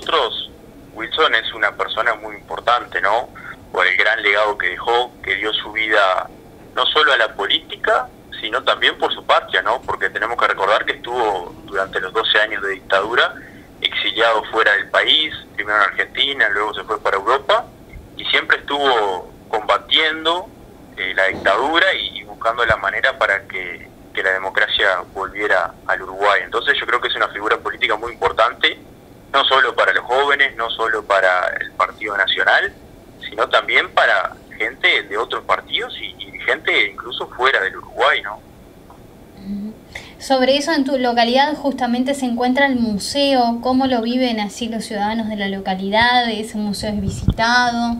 nosotros, Wilson es una persona muy importante, ¿no? Por el gran legado que dejó, que dio su vida no solo a la política, sino también por su patria, ¿no? Porque tenemos que recordar que estuvo durante los 12 años de dictadura exiliado fuera del país, primero en Argentina, luego se fue para Europa, y siempre estuvo combatiendo la dictadura y buscando la manera para que la democracia volviera al Uruguay. Entonces yo creo que es una figura política muy importante, no solo para los jóvenes, no solo para el Partido Nacional, sino también para gente de otros partidos y gente incluso fuera del Uruguay, ¿no? Sobre eso, en tu localidad justamente se encuentra el museo. ¿Cómo lo viven así los ciudadanos de la localidad? ¿Ese museo es visitado?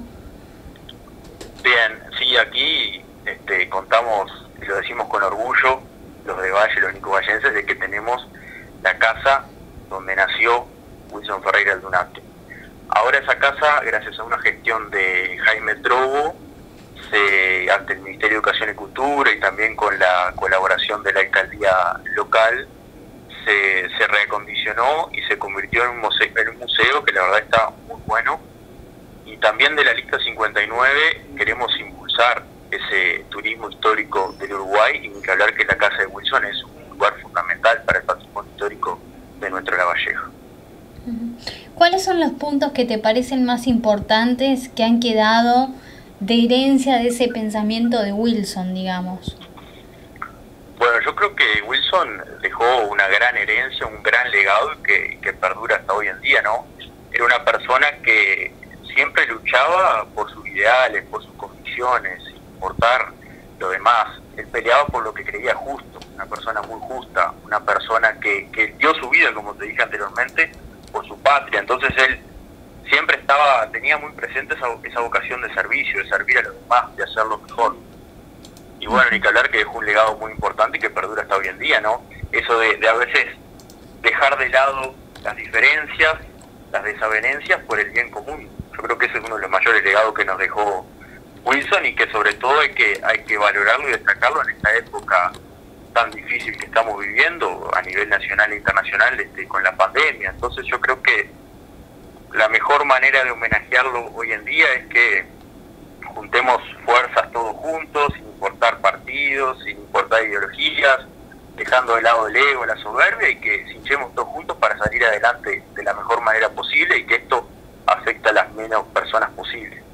Bien, sí, aquí contamos, y lo decimos con orgullo, los de Valle, los nicovallenses, de que tenemos la casa donde nació Wilson Ferreira Aldunate. Ahora esa casa, gracias a una gestión de Jaime Trobo, ante el Ministerio de Educación y Cultura y también con la colaboración de la alcaldía local, se reacondicionó y se convirtió en un museo que la verdad está muy bueno. Y también de la lista 59 queremos impulsar ese turismo histórico del Uruguay, y ni que hablar que la Casa de Wilson es un lugar fundamental para el patrimonio histórico de nuestro Lavallejo. ¿Cuáles son los puntos que te parecen más importantes que han quedado de herencia de ese pensamiento de Wilson, digamos? Bueno, yo creo que Wilson dejó una gran herencia, un gran legado que perdura hasta hoy en día, ¿no? Era una persona que siempre luchaba por sus ideales, por sus convicciones, sin importar lo demás. Él peleaba por lo que creía justo, una persona muy justa, una persona que dio su vida, como te dije anteriormente, por su patria. Entonces él siempre tenía muy presente esa vocación de servicio, de servir a los demás, de hacerlo mejor. Y bueno, ni que hablar que dejó un legado muy importante y que perdura hasta hoy en día, ¿no? Eso de a veces dejar de lado las diferencias, las desavenencias por el bien común. Yo creo que ese es uno de los mayores legados que nos dejó Wilson, y que sobre todo hay que valorarlo y destacarlo en esta época tan difícil que estamos viviendo a nivel nacional e internacional con la pandemia. Entonces yo creo que la mejor manera de homenajearlo hoy en día es que juntemos fuerzas todos juntos, sin importar partidos, sin importar ideologías, dejando de lado el ego, la soberbia, y que hinchemos todos juntos para salir adelante de la mejor manera posible y que esto afecte a las menos personas posibles.